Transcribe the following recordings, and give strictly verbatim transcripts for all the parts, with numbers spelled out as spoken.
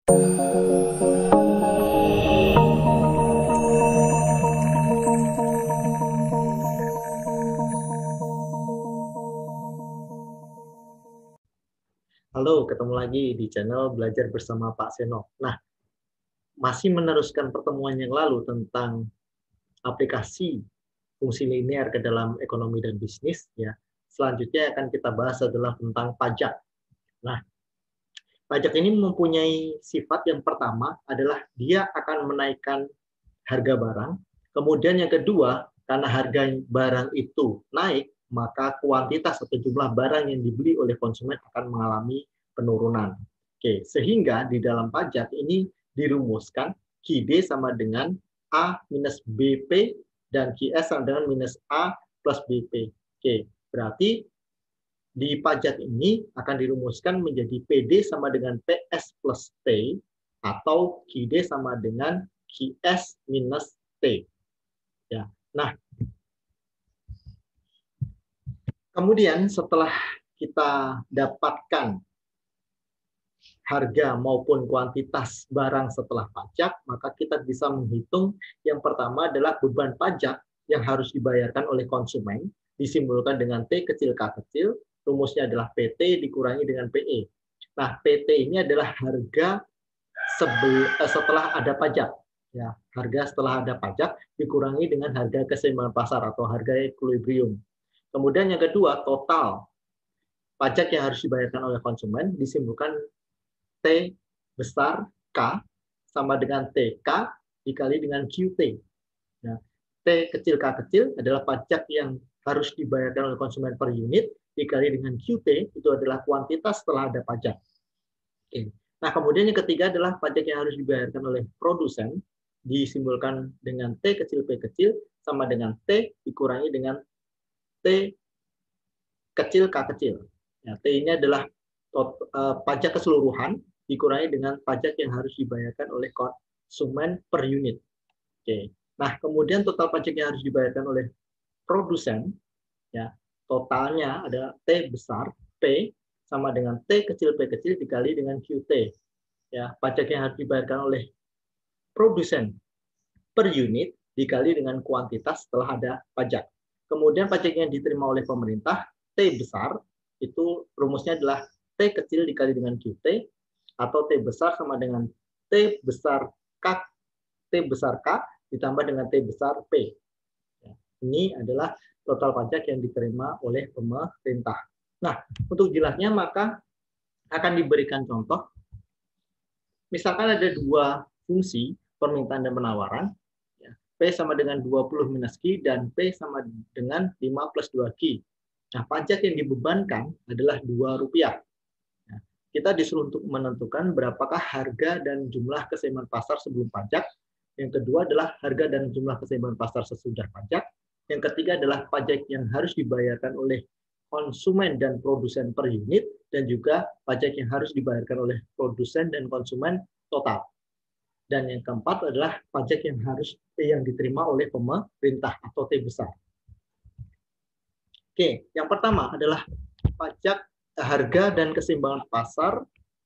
Halo, ketemu lagi di channel Belajar Bersama Pak Seno. Nah, masih meneruskan pertemuan yang lalu tentang aplikasi fungsi linear ke dalam ekonomi dan bisnis. Ya, selanjutnya akan kita bahas adalah tentang pajak. Nah, pajak ini mempunyai sifat yang pertama adalah dia akan menaikkan harga barang. Kemudian yang kedua, karena harga barang itu naik, maka kuantitas atau jumlah barang yang dibeli oleh konsumen akan mengalami penurunan. Oke, sehingga di dalam pajak ini dirumuskan Q D sama dengan A minus B P dan Q S sama dengan minus A plus B P. Oke, berarti di pajak ini akan dirumuskan menjadi P D sama dengan P S plus T atau Q D sama dengan Q S minus T. Ya. Nah, kemudian setelah kita dapatkan harga maupun kuantitas barang setelah pajak, maka kita bisa menghitung yang pertama adalah beban pajak yang harus dibayarkan oleh konsumen, disimbolkan dengan T kecil K kecil, rumusnya adalah P T dikurangi dengan P E. Nah, P T ini adalah harga setelah ada pajak. Ya, harga setelah ada pajak dikurangi dengan harga keseimbangan pasar atau harga equilibrium. Kemudian yang kedua, total pajak yang harus dibayarkan oleh konsumen disimbolkan T besar K sama dengan T K dikali dengan Q T. Nah, T kecil K kecil adalah pajak yang harus dibayarkan oleh konsumen per unit dikali dengan Q T, itu adalah kuantitas setelah ada pajak. Oke. Nah, kemudian yang ketiga adalah pajak yang harus dibayarkan oleh produsen, disimbolkan dengan T kecil P kecil sama dengan T dikurangi dengan T kecil K kecil. Ya, T ini adalah tot, uh, pajak keseluruhan dikurangi dengan pajak yang harus dibayarkan oleh konsumen per unit. Oke. Nah, kemudian total pajak yang harus dibayarkan oleh produsen, ya totalnya ada T besar P sama dengan T kecil P kecil dikali dengan Q T. Ya, pajak yang harus dibayarkan oleh produsen per unit dikali dengan kuantitas setelah ada pajak. Kemudian pajak yang diterima oleh pemerintah, T besar, itu rumusnya adalah T kecil dikali dengan Q T, atau T besar sama dengan T besar K, T besar K ditambah dengan T besar P. Ini adalah total pajak yang diterima oleh pemerintah. Nah, untuk jelasnya maka akan diberikan contoh. Misalkan ada dua fungsi, permintaan dan penawaran. P sama dengan dua puluh minus Q dan P sama dengan lima plus dua Q. Nah, pajak yang dibebankan adalah dua rupiah. Nah, kita disuruh untuk menentukan berapakah harga dan jumlah keseimbangan pasar sebelum pajak. Yang kedua adalah harga dan jumlah keseimbangan pasar sesudah pajak. Yang ketiga adalah pajak yang harus dibayarkan oleh konsumen dan produsen per unit, dan juga pajak yang harus dibayarkan oleh produsen dan konsumen total. Dan yang keempat adalah pajak yang harus yang diterima oleh pemerintah atau T besar. Oke, yang pertama adalah pajak harga dan keseimbangan pasar.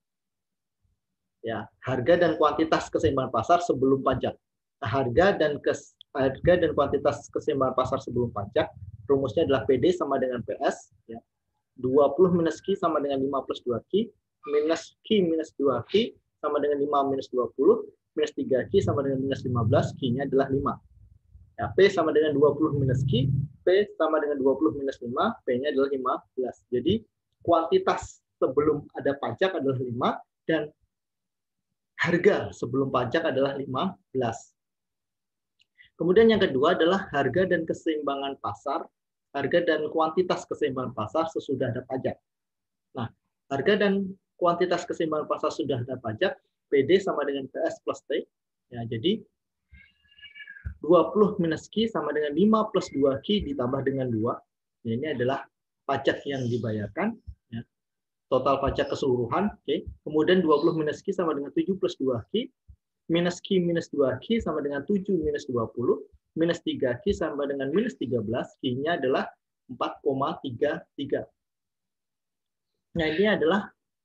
Ya, harga dan kuantitas keseimbangan pasar sebelum pajak. Harga dan kes, harga dan kuantitas keseimbangan pasar sebelum pajak rumusnya adalah P D sama dengan P S. Ya. dua puluh minus Q sama dengan lima plus dua Q, minus Q minus dua Q sama dengan lima minus dua puluh, minus tiga Q sama dengan minus lima belas, Q-nya adalah lima. Ya, P sama dengan dua puluh minus Q, P sama dengan dua puluh minus lima, P-nya adalah lima belas. Jadi kuantitas sebelum ada pajak adalah lima, dan harga sebelum pajak adalah lima belas. Kemudian yang kedua adalah harga dan keseimbangan pasar, harga dan kuantitas keseimbangan pasar sesudah ada pajak. Nah, harga dan kuantitas keseimbangan pasar sudah ada pajak, P D sama dengan P S plus T. Ya, jadi dua puluh minus Q sama dengan lima plus dua Q ditambah dengan dua. Ya, ini adalah pajak yang dibayarkan. Ya. Total pajak keseluruhan. Okay. Kemudian dua puluh minus Q sama dengan tujuh plus dua Q. Minus Q minus dua Q sama dengan tujuh minus dua puluh. Minus tiga Q sama dengan minus tiga belas. Q-nya adalah empat koma tiga tiga. Nah, ini adalah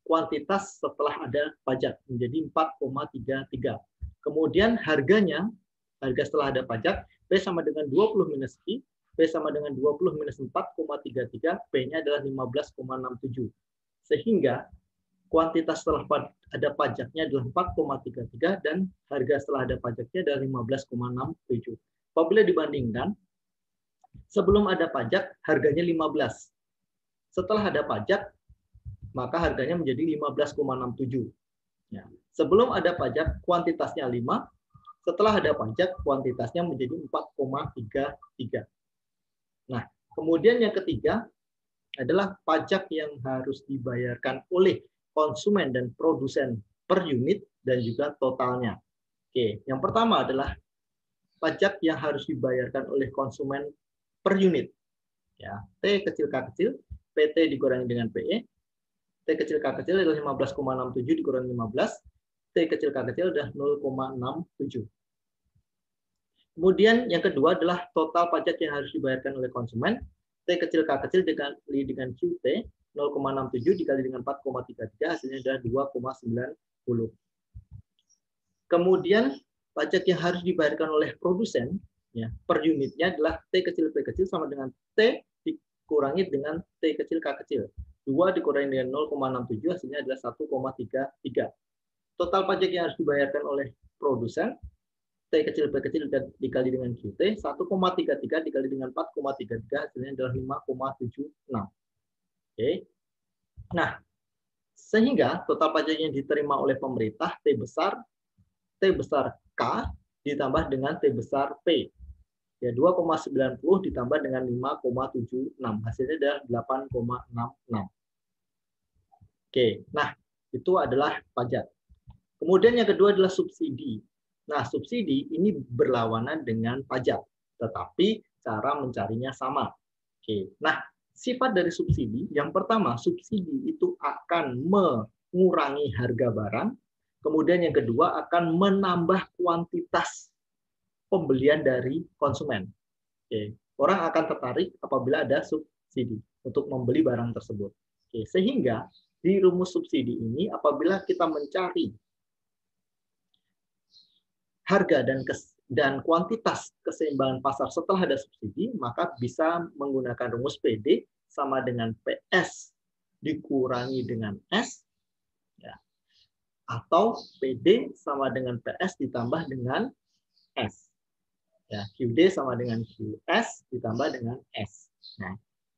kuantitas setelah ada pajak menjadi empat koma tiga tiga. Kemudian harganya, harga setelah ada pajak, P sama dengan dua puluh minus Q, P sama dengan dua puluh minus empat koma tiga tiga, P-nya adalah lima belas koma enam tujuh. Sehingga kuantitas setelah ada pajaknya adalah empat koma tiga tiga dan harga setelah ada pajaknya adalah lima belas koma enam tujuh. Apabila dibandingkan, sebelum ada pajak harganya lima belas. Setelah ada pajak, maka harganya menjadi lima belas koma enam tujuh. Ya. Sebelum ada pajak, kuantitasnya lima. Setelah ada pajak, kuantitasnya menjadi empat koma tiga tiga. Nah, kemudian yang ketiga adalah pajak yang harus dibayarkan oleh konsumen dan produsen per unit dan juga totalnya. Oke, yang pertama adalah pajak yang harus dibayarkan oleh konsumen per unit. Ya, T kecil K kecil, P T dikurangi dengan P E, T kecil K kecil adalah lima belas koma enam tujuh dikurangi lima belas, T kecil K kecil adalah nol koma enam tujuh. Kemudian yang kedua adalah total pajak yang harus dibayarkan oleh konsumen. T kecil K kecil dikali dengan Q T, nol koma enam tujuh dikali dengan empat koma tiga tiga, hasilnya adalah dua koma sembilan nol. Kemudian pajak yang harus dibayarkan oleh produsen ya, per unitnya adalah T kecil P kecil sama dengan T dikurangi dengan T kecil K kecil. dua dikurangi dengan nol koma enam tujuh, hasilnya adalah satu koma tiga tiga. Total pajak yang harus dibayarkan oleh produsen, T kecil P kecil dikali dengan Q T, satu koma tiga tiga dikali dengan empat koma tiga tiga, hasilnya adalah lima koma tujuh enam. Oke. Nah, sehingga total pajak yang diterima oleh pemerintah T besar, T besar K ditambah dengan T besar P. Ya, dua koma sembilan nol ditambah dengan lima koma tujuh enam. Hasilnya adalah delapan koma enam enam. Oke, nah itu adalah pajak. Kemudian yang kedua adalah subsidi. Nah, subsidi ini berlawanan dengan pajak, tetapi cara mencarinya sama. Oke. Nah, sifat dari subsidi, yang pertama, subsidi itu akan mengurangi harga barang. Kemudian yang kedua akan menambah kuantitas pembelian dari konsumen. Oke. Orang akan tertarik apabila ada subsidi untuk membeli barang tersebut. Oke. Sehingga di rumus subsidi ini apabila kita mencari harga dan kes, dan kuantitas keseimbangan pasar setelah ada subsidi, maka bisa menggunakan rumus P D sama dengan P S dikurangi dengan S, ya, atau P D sama dengan P S ditambah dengan S. Ya, Q D sama dengan Q S ditambah dengan S. Nah,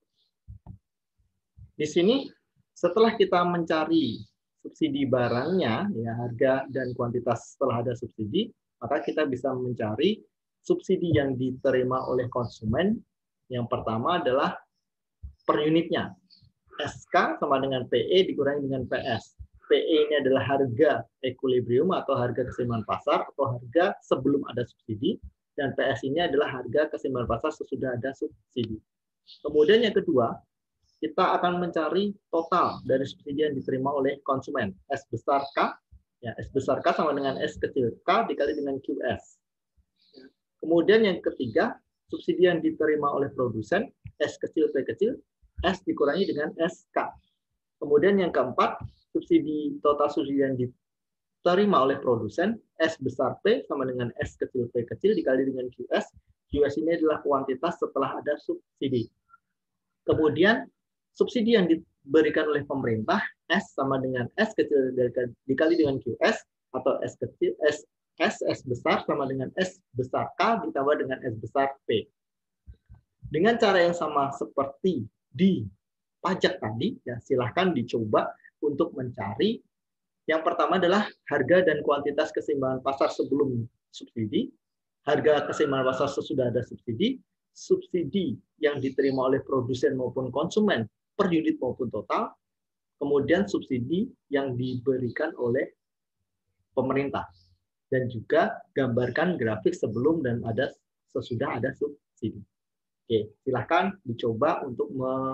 di sini setelah kita mencari subsidi barangnya, ya, harga dan kuantitas setelah ada subsidi, maka kita bisa mencari subsidi yang diterima oleh konsumen. Yang pertama adalah per unitnya. S K sama dengan P E dikurangi dengan P S. P E ini adalah harga equilibrium atau harga keseimbangan pasar atau harga sebelum ada subsidi. Dan P S ini adalah harga keseimbangan pasar sesudah ada subsidi. Kemudian yang kedua, kita akan mencari total dari subsidi yang diterima oleh konsumen. S besar K, ya, S besar K sama dengan S kecil K dikali dengan Q S. Kemudian yang ketiga, subsidi yang diterima oleh produsen, S kecil P kecil, S dikurangi dengan S K. Kemudian yang keempat, subsidi total subsidi yang diterima oleh produsen, S besar P sama dengan S kecil P kecil dikali dengan Q S. Q S ini adalah kuantitas setelah ada subsidi. Kemudian subsidi yang diberikan oleh pemerintah, S sama dengan S kecil dikali dengan Q S, atau S kecil S S S besar sama dengan S besar K ditambah dengan S besar P. Dengan cara yang sama seperti di pajak tadi, ya, silahkan dicoba untuk mencari. Yang pertama adalah harga dan kuantitas keseimbangan pasar sebelum subsidi, harga keseimbangan pasar sesudah ada subsidi, subsidi yang diterima oleh produsen maupun konsumen per unit maupun total, kemudian subsidi yang diberikan oleh pemerintah, dan juga gambarkan grafik sebelum dan ada sesudah ada subsidi. Oke, silahkan dicoba untuk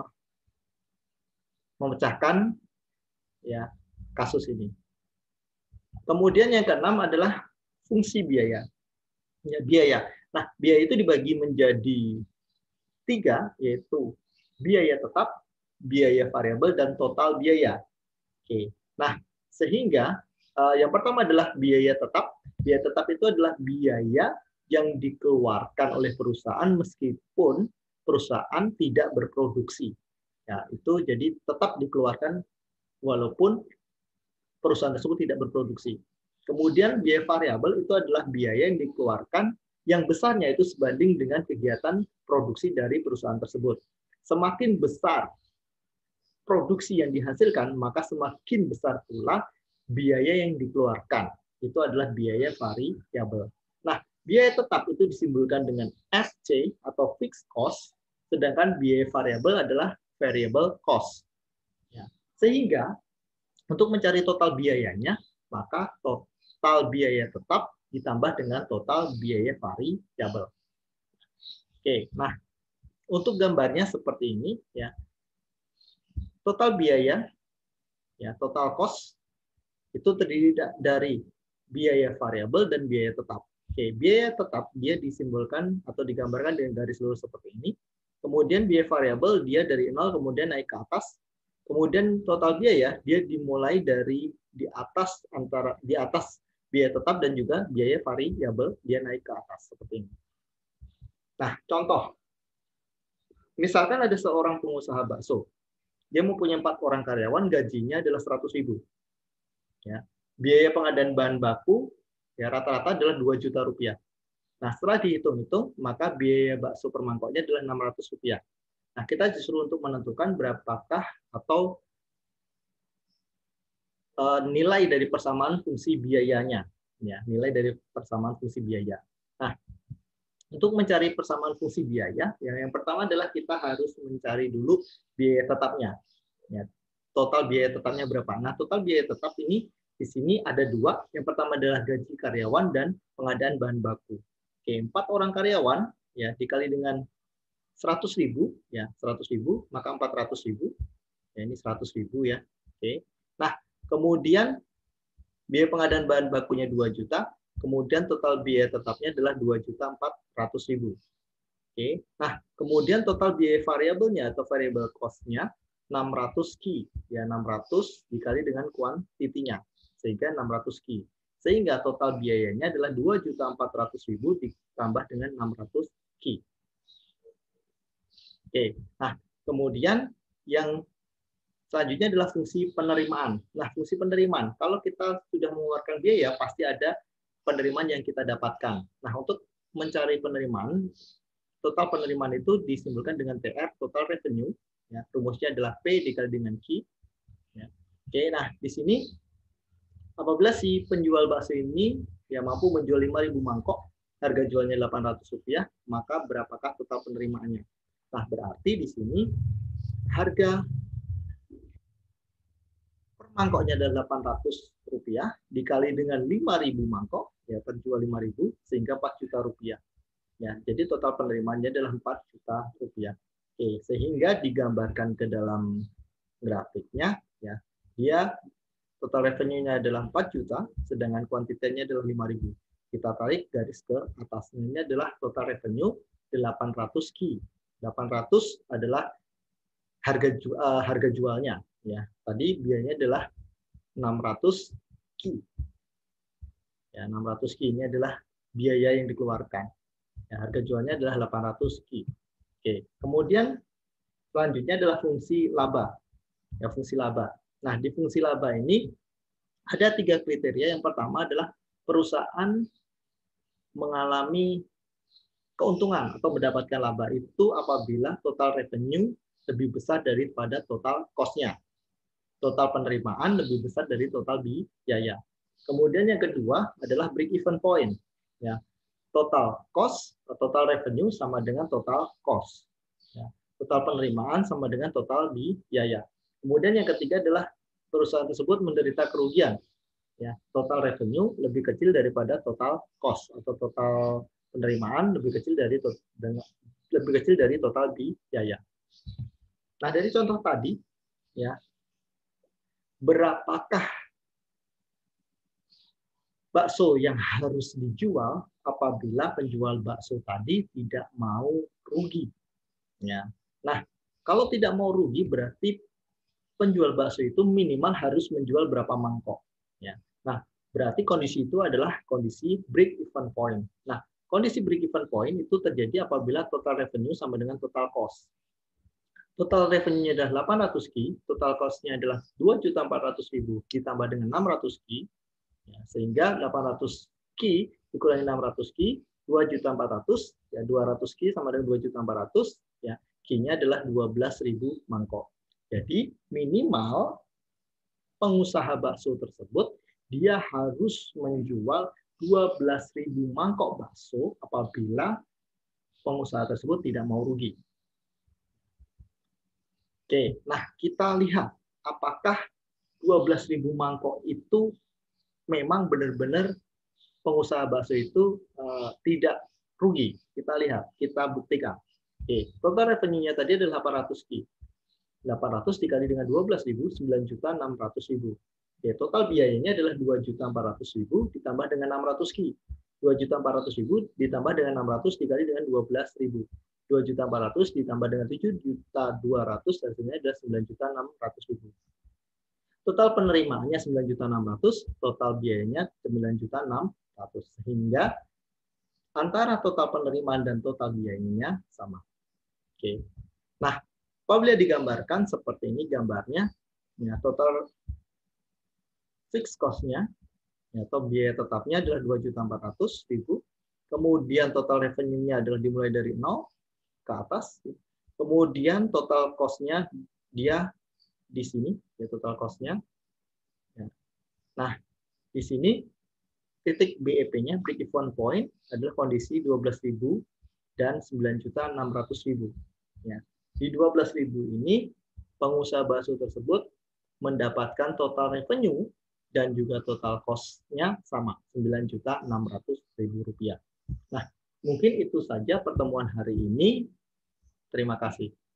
memecahkan, ya, kasus ini. Kemudian yang keenam adalah fungsi biaya. Ya, biaya. Nah, biaya itu dibagi menjadi tiga, yaitu biaya tetap, biaya variabel, dan total biaya. Oke. Nah, sehingga uh, yang pertama adalah biaya tetap. Biaya tetap itu adalah biaya yang dikeluarkan oleh perusahaan meskipun perusahaan tidak berproduksi. Ya, itu jadi tetap dikeluarkan walaupun perusahaan tersebut tidak berproduksi. Kemudian biaya variabel itu adalah biaya yang dikeluarkan yang besarnya itu sebanding dengan kegiatan produksi dari perusahaan tersebut. Semakin besar produksi yang dihasilkan, maka semakin besar pula biaya yang dikeluarkan. Itu adalah biaya variabel. Nah, biaya tetap itu disimbolkan dengan S C atau fixed cost, sedangkan biaya variabel adalah variable cost. Ya. Sehingga untuk mencari total biayanya, maka total biaya tetap ditambah dengan total biaya variabel. Oke, nah untuk gambarnya seperti ini ya. Total biaya ya, total cost itu terdiri dari biaya variabel dan biaya tetap. Oke, biaya tetap dia disimbolkan atau digambarkan dengan garis lurus seperti ini. Kemudian biaya variabel dia dari nol kemudian naik ke atas. Kemudian total biaya dia dimulai dari di atas antara di atas biaya tetap dan juga biaya variabel dia naik ke atas seperti ini. Nah, contoh. Misalkan ada seorang pengusaha bakso. Dia mempunyai empat orang karyawan, gajinya adalah seratus ribu. Ya. Biaya pengadaan bahan baku ya rata-rata adalah dua juta rupiah. Nah, setelah dihitung-hitung, maka biaya bakso per mangkoknya adalah enam ratus rupiah. Nah, kita disuruh untuk menentukan berapakah atau uh, nilai dari persamaan fungsi biayanya. Ya, nilai dari persamaan fungsi biaya. Nah, untuk mencari persamaan fungsi biaya, yang, yang pertama adalah kita harus mencari dulu biaya tetapnya. Ya, total biaya tetapnya berapa? Nah, total biaya tetap ini di sini ada dua. Yang pertama adalah gaji karyawan dan pengadaan bahan baku. Oke, empat orang karyawan ya dikali dengan seratus ribu ya seratus ribu maka empat ratus ribu. Ya, ini seratus ribu ya. Oke. Nah, kemudian biaya pengadaan bahan bakunya dua juta. Kemudian total biaya tetapnya adalah dua juta empat ratus ribu. Oke. Nah, kemudian total biaya variabelnya atau variable cost-nya enam ratus ki. Ya, enam ratus dikali dengan kuantitinya. Sehingga enam ratus ki. Sehingga total biayanya adalah dua juta empat ratus ribu ditambah dengan enam ratus ki. Oke. Nah, kemudian yang selanjutnya adalah fungsi penerimaan. Nah, fungsi penerimaan. Kalau kita sudah mengeluarkan biaya, pasti ada penerimaan yang kita dapatkan. Nah, untuk mencari penerimaan, total penerimaan itu disimbolkan dengan T R, total revenue. Ya, rumusnya adalah P dikali dengan Q. Ya. Oke, nah di sini apabila si penjual bakso ini ya mampu menjual lima ribu mangkok, harga jualnya delapan ratus rupiah, maka berapakah total penerimaannya? Nah, berarti di sini harga per mangkoknya adalah delapan ratus rupiah dikali dengan lima ribu mangkok, ya terjual lima ribu sehingga empat juta rupiah. Ya, jadi total penerimaannya adalah empat juta rupiah. Oke, sehingga digambarkan ke dalam grafiknya ya. Dia total revenue-nya adalah empat juta sedangkan kuantitinya adalah lima ribu. Kita tarik garis ke atasnya, ini adalah total revenue delapan ratus ki. delapan ratus adalah harga jual, uh, harga jualnya ya. Tadi biayanya adalah enam ratus ki. Ya, enam ratus ki ini adalah biaya yang dikeluarkan. Ya, harga jualnya adalah delapan ratus ki. Oke, kemudian selanjutnya adalah fungsi laba. Ya, fungsi laba. Nah, di fungsi laba ini ada tiga kriteria. Yang pertama adalah perusahaan mengalami keuntungan atau mendapatkan laba itu apabila total revenue lebih besar daripada total cost-nya. Total penerimaan lebih besar dari total biaya. Kemudian yang kedua adalah break even point. Ya, total cost, total revenue sama dengan total cost. Ya, total penerimaan sama dengan total biaya. Kemudian yang ketiga adalah perusahaan tersebut menderita kerugian. Ya, total revenue lebih kecil daripada total cost atau total penerimaan lebih kecil dari lebih kecil dari total biaya. Nah, dari contoh tadi, ya, berapakah bakso yang harus dijual apabila penjual bakso tadi tidak mau rugi? Ya. Nah, kalau tidak mau rugi berarti penjual bakso itu minimal harus menjual berapa mangkok. Ya. Nah, berarti kondisi itu adalah kondisi break even point. Nah, kondisi break even point itu terjadi apabila total revenue sama dengan total cost. Total revenue-nya adalah delapan ratus Ki, total cost-nya adalah dua juta empat ratus ribu ditambah dengan enam ratus Ki, ya, sehingga delapan ratus Ki dikurangi enam ratus Ki, dua juta empat ratus, ya dua ratus Ki sama dengan dua juta empat ratus, ya Ki-nya adalah dua belas ribu mangkok. Jadi minimal pengusaha bakso tersebut dia harus menjual dua belas ribu mangkok bakso apabila pengusaha tersebut tidak mau rugi. Oke, nah kita lihat apakah dua belas ribu mangkok itu memang benar-benar pengusaha bakso itu uh, tidak rugi. Kita lihat, kita buktikan. Oke, total revenue-nya tadi adalah delapan ratus Ki. delapan ratus dikali dengan dua belas ribu, sembilan juta enam ratus ribu. Oke, total biayanya adalah dua juta empat ratus ribu ditambah dengan enam ratus Ki. dua juta empat ratus ribu ditambah dengan enam ratus dikali dengan dua belas ribu. dua juta empat ratus ditambah dengan tujuh juta dua ratus, hasilnya adalah sembilan juta enam ratus ribu. Total penerimaannya sembilan juta enam ratus, total biayanya sembilan juta enam ratus. Sehingga antara total penerimaan dan total biayanya sama. Oke. Nah, apabila digambarkan seperti ini gambarnya, ya, total fixed cost-nya ya, atau biaya tetapnya adalah dua juta empat ratus ribu. Kemudian total revenue-nya adalah dimulai dari nol ke atas. Kemudian total cost-nya dia di sini, ya total cost-nya. Nah, di sini titik B E P-nya, break even point, adalah kondisi dua belas ribu dan sembilan juta enam ratus ribu. Ya. Di dua belas ribu ini, pengusaha bakso tersebut mendapatkan total revenue dan juga total cost-nya sama, sembilan juta enam ratus ribu rupiah. Nah, mungkin itu saja pertemuan hari ini. Terima kasih.